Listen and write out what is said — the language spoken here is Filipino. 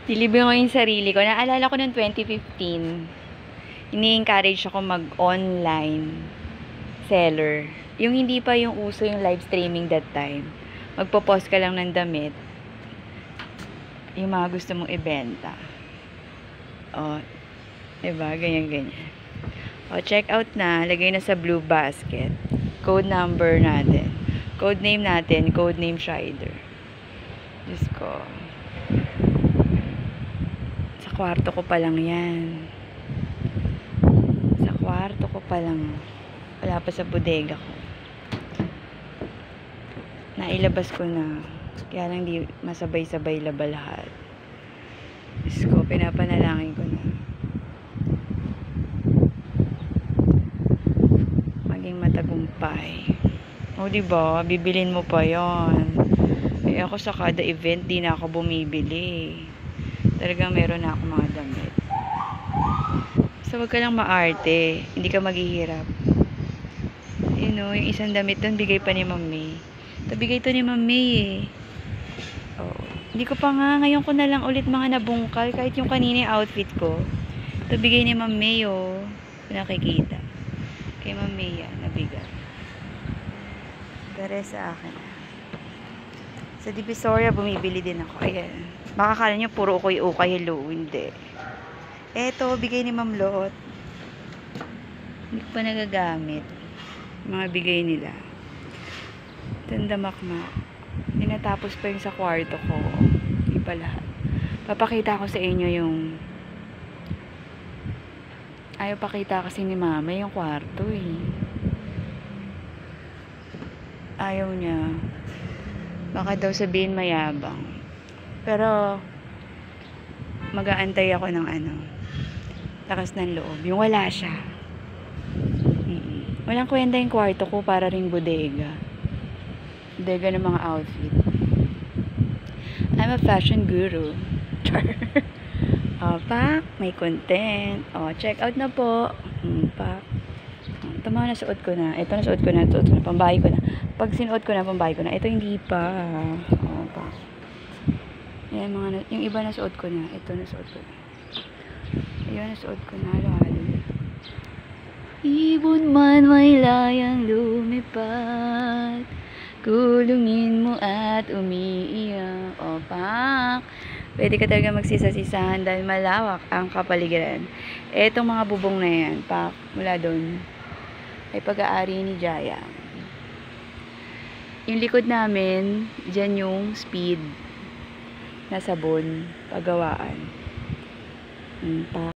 Nilibre ko yung sarili ko. Naalala ko noong 2015, ini-encourage ako mag-online seller. Yung hindi pa yung uso yung live streaming that time. Magpo-post ka lang ng damit. Yung mga gusto mong ibenta. O, diba? Ganyan-ganyan. O, check out na. Lagay na sa blue basket. Code number natin. Code name natin. Code name Shider. Diyos ko. Sa kwarto ko pa lang yan. Sa kwarto ko pa lang. Wala pa sa bodega ko. Nailabas ko na. Kaya lang di masabay-sabay laba lahat. Diyos ko, pinapanalangin ko na. Maging matagumpay. O, diba? Bibilin mo pa yon. Eh, ako sa kada event, di na ako bumibili. Talagang meron na ako mga damit. So, wag ka lang maarte. Hindi ka maghihirap. You know, yung isang damit doon, bigay pa ni Ma'am May. Bigay to ni Ma'am May eh. Oh. Hindi ko pa nga, ngayon ko na lang ulit mga nabungkal. Kahit yung kanina yung outfit ko. Ito bigay ni Ma'am May oh. Nakikita. Kay Ma'am May yan, nabigay. Pero sa akin. Sa Divisoria, bumibili din ako. Ayan. Baka kala nyo, puro ukay-ukay. Hello, hindi. Eto, bigay ni Ma'am Lot. Hindi ko pa nagagamit. Mga bigay nila. Tandamakmak. Hindi natapos pa yung sa kwarto ko. Hindi pa lahat. Papakita ko sa inyo yung ayaw pakita kasi ni Mama yung kwarto eh. Ayaw niya. Baka daw sabihin mayabang. Pero mag-aantay ako ng lakas ng loob. Yung wala siya. Walang kwenta yung kwarto ko para ring bodega. Bodega ng mga outfit. I'm a fashion guru. Pak, may content. Check out na po. Pak. Ito mga nasuot ko na. Ito nasuot ko na. Pambahay ko na. Pag sinuot ko na, pambahay ko na. Ito hindi pa. Pak. Yan, yung iba nasuot ko na. Ito nasuot ko na. Ayun, nasuot ko na. Halo-halo. Ibon man may layang lumipad, kulungin mo at umiiyak. Pak. Pwede ka talaga magsisa-sisahan dahil malawak ang kapaligiran. Etong mga bubong na yan, pak, mula doon, ay pag-aari ni Jaya. Yung likod namin, dyan yung speed na sabon, paggawaan. Pak.